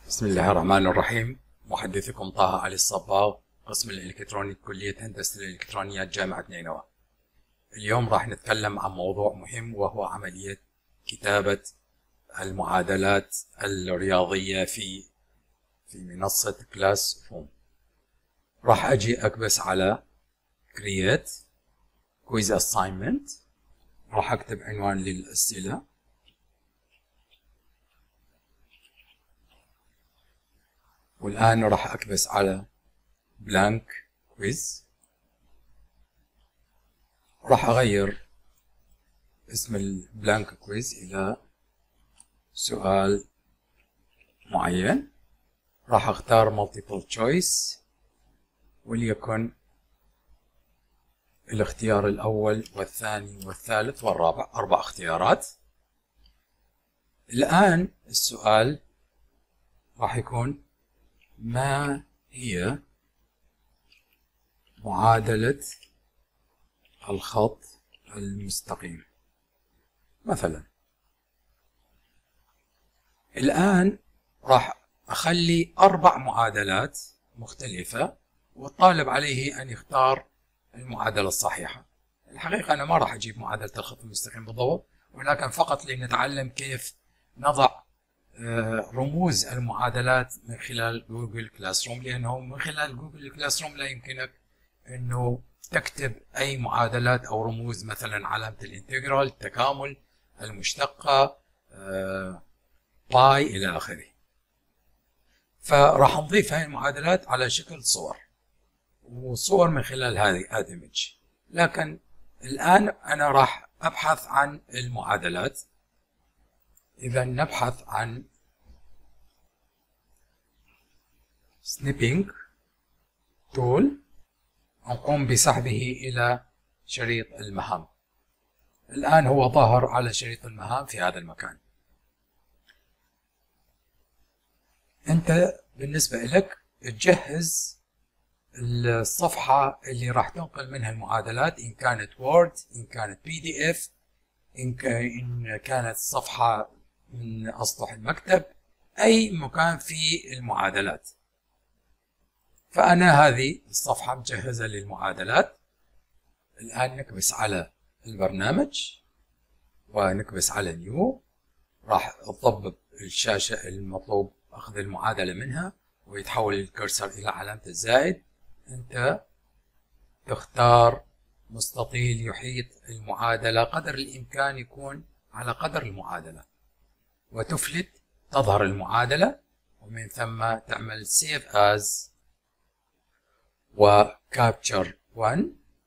بسم الله الرحمن الرحيم. محدثكم طه علي الصباغ، قسم الإلكترونيك، كلية هندسة الإلكترونيات، جامعة نينوى. اليوم راح نتكلم عن موضوع مهم، وهو عملية كتابة المعادلات الرياضية في منصة كلاس روم. راح أجي أكبس على Create Quiz Assignment، راح أكتب عنوان للأسئلة، والآن راح أكبس على Blank Quiz. راح أغير اسم البلانك كويز إلى سؤال معين. راح أختار multiple choice، وليكن الاختيار الأول والثاني والثالث والرابع، 4 اختيارات. الآن السؤال راح يكون: ما هي معادلة الخط المستقيم؟ مثلا الآن راح أخلي 4 معادلات مختلفة، والطالب عليه أن يختار المعادلة الصحيحة. الحقيقة أنا ما راح أجيب معادلة الخط المستقيم بالضبط، ولكن فقط لنتعلم كيف نضع رموز المعادلات من خلال جوجل كلاس روم، لأنه من خلال جوجل كلاس روم لا يمكنك أنه تكتب أي معادلات أو رموز، مثلا علامة الانتجرال، التكامل، المشتقة، باي إلى آخره. فراح نضيف هاي المعادلات على شكل صور، وصور من خلال هذه image. لكن الآن أنا راح أبحث عن المعادلات. إذا نبحث عن snipping tool، نقوم بسحبه إلى شريط المهام. الآن هو ظاهر على شريط المهام في هذا المكان. أنت بالنسبة لك تجهز الصفحة اللي راح تنقل منها المعادلات، إن كانت وورد، إن كانت PDF، إن كانت صفحة من أسطح المكتب، أي مكان في المعادلات. فأنا هذه الصفحة مجهزة للمعادلات. الآن نكبس على البرنامج ونكبس على نيو. راح تضبط الشاشة المطلوب أخذ المعادلة منها، ويتحول الكرسر إلى علامة الزائد. أنت تختار مستطيل يحيط المعادلة قدر الإمكان يكون على قدر المعادلة، وتفلت تظهر المعادلة، ومن ثم تعمل Save As و Capture One.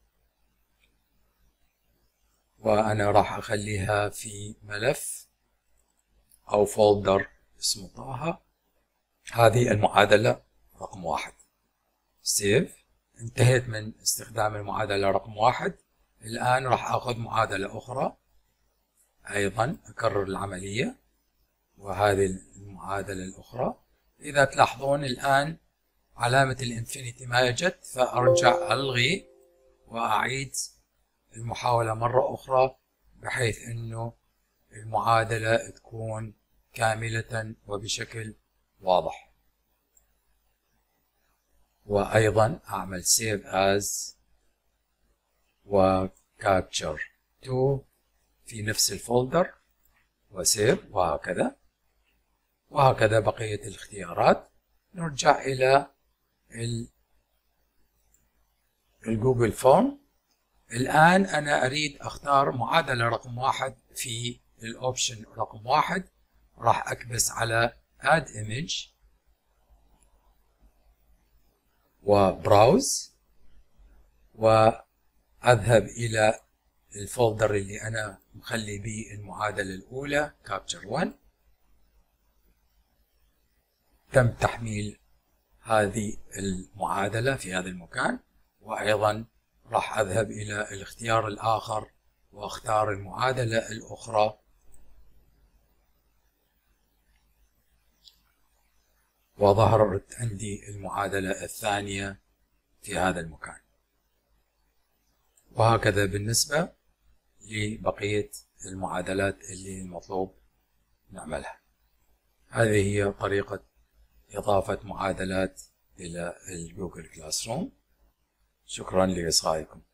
وأنا راح أخليها في ملف أو فولدر اسمه طه. هذه المعادلة رقم 1. سيف. انتهيت من استخدام المعادلة رقم 1. الآن راح أخذ معادلة أخرى، أيضا أكرر العملية، وهذه المعادلة الأخرى. إذا تلاحظون الآن علامة الانفينيتي ما جت، فأرجع ألغي وأعيد المحاولة مرة أخرى، بحيث أنه المعادلة تكون كاملة وبشكل واضح. وأيضا أعمل Save As و Capture To في نفس الفولدر، وسيف، وهكذا بقية الاختيارات. نرجع إلى الجوجل فورم. الآن أنا أريد أختار معادلة رقم 1 في الأوبشن رقم 1. راح أكبس على Add Image وبراوز، وأذهب إلى الفولدر اللي أنا مخلي به المعادلة الأولى Capture One. تم تحميل هذه المعادلة في هذا المكان. وأيضا راح أذهب إلى الاختيار الآخر وأختار المعادلة الأخرى، وظهرت عندي المعادلة الثانية في هذا المكان. وهكذا بالنسبة لبقية المعادلات اللي المطلوب نعملها. هذه هي طريقة إضافة معادلات إلى الجوجل كلاس روم. شكرا لإصغائكم.